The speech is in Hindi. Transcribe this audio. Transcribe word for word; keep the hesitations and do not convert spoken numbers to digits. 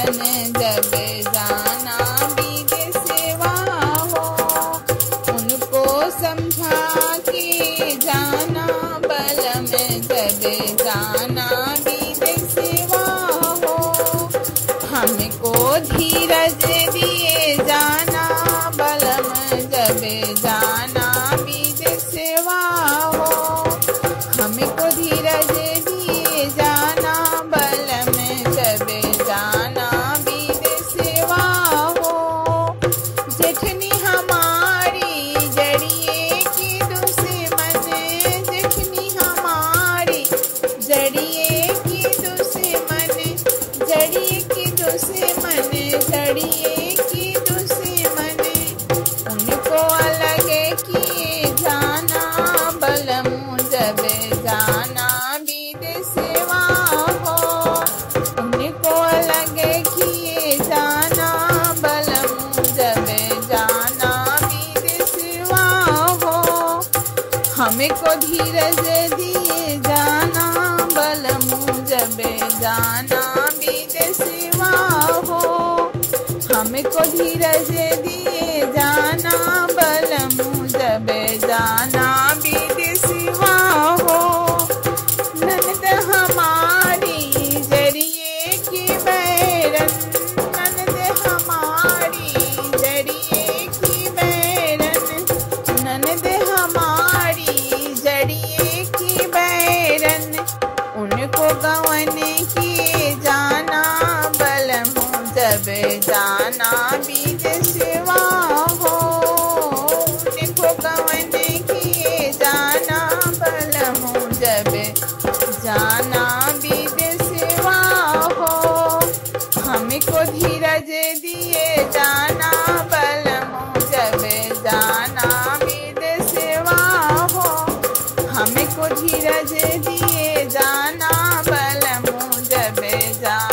मन जब जाना विदेशवा हो। उनको समझा के जाना बलम जब जाना विदेशवा हो। हमको धीरज दिए जाना बलम जब जाना विदेशवा हो। हमको धीरज दिए जाना बलम जब जाना विदेशवा हो। जेठनी हमारी जड़िए की दुश्मन, जेठनी हमारी जड़िए की दुश्मन, जड़िए की दुश्मन, जड़िए की दुश्मन। उनको अलग किए जाना बलम जब जाना विदेशवा हो। उनको अलग किए जाना बलम जब जाना विदेशवा हो। हमको धीरज दिए जाना बलम जब जाना विदेशवा हो। हमको धीरज दिए जाना बलम जब जाना विदेशवा हो। ननद हमारी जड़िए की बैरन, ननद हमारी जड़िए की बैरन, ननद हमारी जड़िए की बैरन। उनको गवन किए जाना बलम जब जाना विदेशवा हो। उनको गवन किए जाना बलम जब जाना विदेशवा हो। हमको धीरज दिए जाना बलम जब जाना विदेशवा हो। हमको धीरज दिए जाना बलम जब जाना